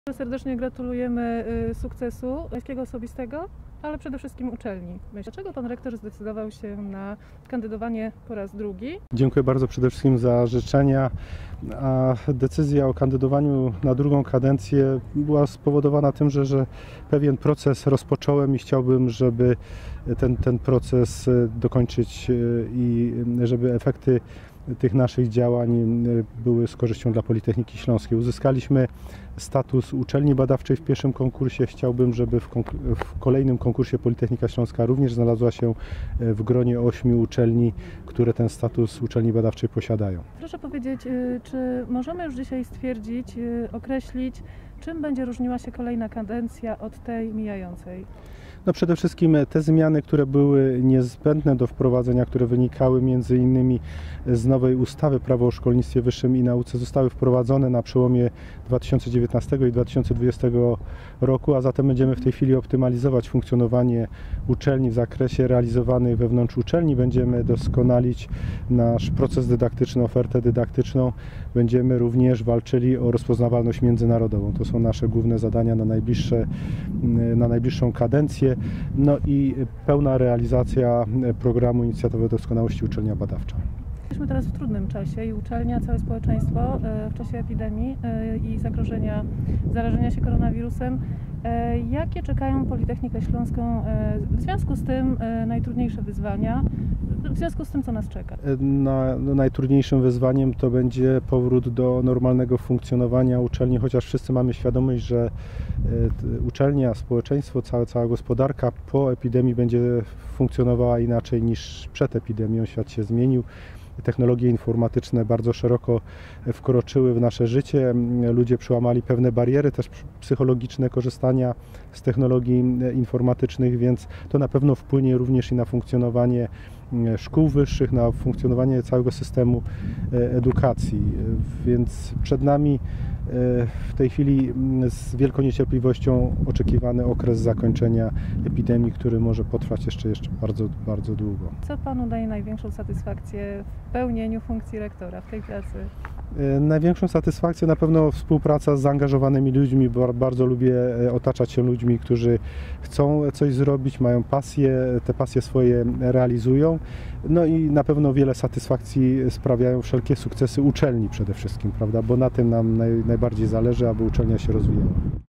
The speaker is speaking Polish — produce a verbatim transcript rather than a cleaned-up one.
Serdecznie gratulujemy sukcesu pańskiego osobistego, ale przede wszystkim uczelni. Dlaczego pan rektor zdecydował się na kandydowanie po raz drugi? Dziękuję bardzo przede wszystkim za życzenia. A decyzja o kandydowaniu na drugą kadencję była spowodowana tym, że, że pewien proces rozpocząłem i chciałbym, żeby ten, ten proces dokończyć i żeby efekty tych naszych działań były z korzyścią dla Politechniki Śląskiej. Uzyskaliśmy status uczelni badawczej w pierwszym konkursie. Chciałbym, żeby w, w kolejnym konkursie Politechnika Śląska również znalazła się w gronie ośmiu uczelni, które ten status uczelni badawczej posiadają. Proszę powiedzieć, czy możemy już dzisiaj stwierdzić, określić, czym będzie różniła się kolejna kadencja od tej mijającej? No przede wszystkim te zmiany, które były niezbędne do wprowadzenia, które wynikały między innymi z nowej ustawy Prawo o szkolnictwie wyższym i nauce, zostały wprowadzone na przełomie dwa tysiące dziewiętnastego i dwa tysiące dwudziestego roku, a zatem będziemy w tej chwili optymalizować funkcjonowanie uczelni w zakresie realizowanych wewnątrz uczelni. Będziemy doskonalić nasz proces dydaktyczny, ofertę dydaktyczną. Będziemy również walczyli o rozpoznawalność międzynarodową. To są nasze główne zadania na najbliższe, na najbliższą kadencję. No i pełna realizacja programu Inicjatywy Doskonałości Uczelnia Badawcza. Jesteśmy teraz w trudnym czasie i uczelnia, całe społeczeństwo w czasie epidemii i zagrożenia zarażenia się koronawirusem. Jakie czekają Politechnikę Śląską w związku z tym najtrudniejsze wyzwania, w związku z tym, co nas czeka? Na, no, najtrudniejszym wyzwaniem to będzie powrót do normalnego funkcjonowania uczelni, chociaż wszyscy mamy świadomość, że uczelnia, społeczeństwo, cała, cała gospodarka po epidemii będzie funkcjonowała inaczej niż przed epidemią. Świat się zmienił. Technologie informatyczne bardzo szeroko wkroczyły w nasze życie. Ludzie przełamali pewne bariery też psychologiczne korzystania z technologii informatycznych, więc to na pewno wpłynie również i na funkcjonowanie szkół wyższych, na funkcjonowanie całego systemu edukacji. Więc przed nami w tej chwili z wielką niecierpliwością oczekiwany okres zakończenia epidemii, który może potrwać jeszcze, jeszcze bardzo, bardzo długo. Co panu daje największą satysfakcję w pełnieniu funkcji rektora, w tej pracy? Największą satysfakcję na pewno współpraca z zaangażowanymi ludźmi. Bardzo lubię otaczać się ludźmi, którzy chcą coś zrobić, mają pasję, te pasje swoje realizują. No i na pewno wiele satysfakcji sprawiają wszelkie sukcesy uczelni przede wszystkim, prawda? Bo na tym nam naj, najbardziej zależy, aby uczelnia się rozwijała.